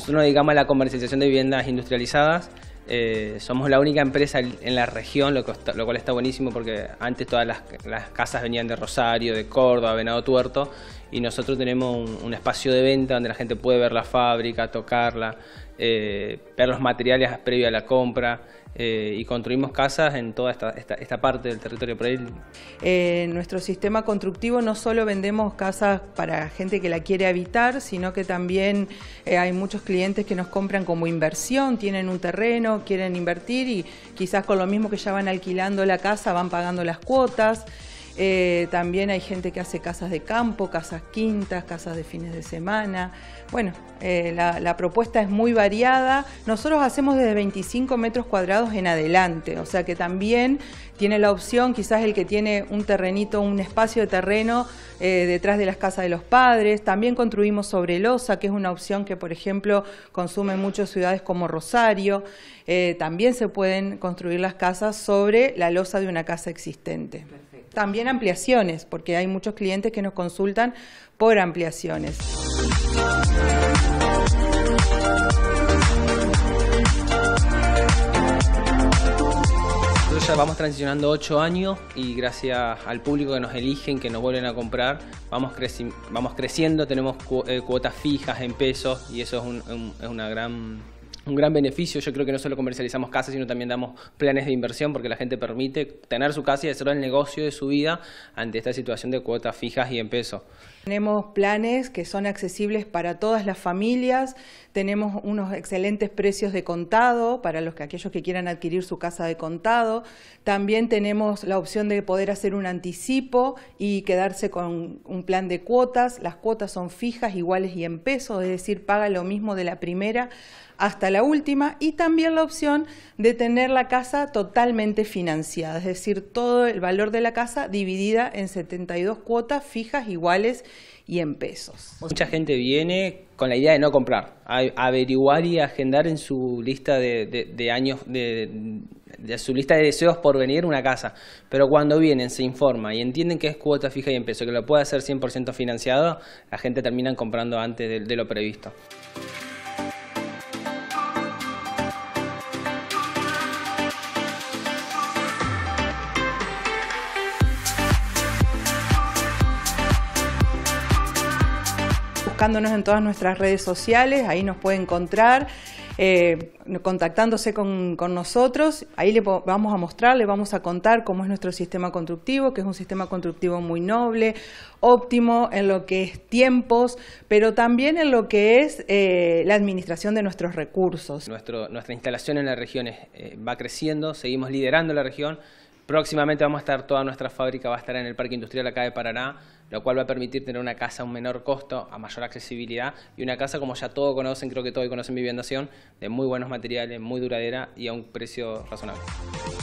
Nosotros nos dedicamos a la comercialización de viviendas industrializadas. Somos la única empresa en la región, lo cual está buenísimo porque antes todas las casas venían de Rosario, de Córdoba, Venado Tuerto, y nosotros tenemos un espacio de venta donde la gente puede ver la fábrica, tocarla, ver los materiales previo a la compra, y construimos casas en toda esta parte del territorio. Por ahí. En nuestro sistema constructivo no solo vendemos casas para gente que la quiere habitar, sino que también hay muchos clientes que nos compran como inversión, tienen un terreno, quieren invertir y quizás con lo mismo que ya van alquilando la casa van pagando las cuotas. También hay gente que hace casas de campo, casas quintas, casas de fines de semana. Bueno, la propuesta es muy variada. Nosotros hacemos desde 25 metros cuadrados en adelante, o sea que también tiene la opción, quizás el que tiene un terrenito, un espacio de terreno detrás de las casas de los padres. También construimos sobre losa, que es una opción que, por ejemplo, consumen muchas ciudades como Rosario. También se pueden construir las casas sobre la losa de una casa existente. También ampliaciones, porque hay muchos clientes que nos consultan por ampliaciones. Nosotros ya vamos transicionando 8 años y gracias al público que nos eligen, que nos vuelven a comprar, vamos creciendo, tenemos cuotas fijas en pesos y eso es un gran beneficio. Yo creo que no solo comercializamos casas, sino también damos planes de inversión porque la gente permite tener su casa y hacer el negocio de su vida ante esta situación de cuotas fijas y en pesos. Tenemos planes que son accesibles para todas las familias, tenemos unos excelentes precios de contado para aquellos que quieran adquirir su casa de contado. También tenemos la opción de poder hacer un anticipo y quedarse con un plan de cuotas. Las cuotas son fijas, iguales y en pesos, es decir, paga lo mismo de la primera hasta la última, y también la opción de tener la casa totalmente financiada, es decir, todo el valor de la casa dividida en 72 cuotas fijas, iguales y en pesos. Mucha gente viene con la idea de no comprar, a averiguar y agendar en su lista de años, de su lista de deseos por venir una casa, pero cuando vienen, se informan y entienden que es cuota fija y en pesos, que lo puede hacer 100% financiado, la gente termina comprando antes de lo previsto. Buscándonos en todas nuestras redes sociales, ahí nos puede encontrar, contactándose con nosotros, ahí le vamos a mostrar, le vamos a contar cómo es nuestro sistema constructivo, que es un sistema constructivo muy noble, óptimo en lo que es tiempos, pero también en lo que es la administración de nuestros recursos. Nuestra instalación en la región va creciendo, seguimos liderando la región. Próximamente toda nuestra fábrica va a estar en el Parque Industrial acá de Paraná, lo cual va a permitir tener una casa a un menor costo, a mayor accesibilidad, y una casa, como ya todos conocen, creo que todos conocen Viviendación, de muy buenos materiales, muy duradera y a un precio razonable.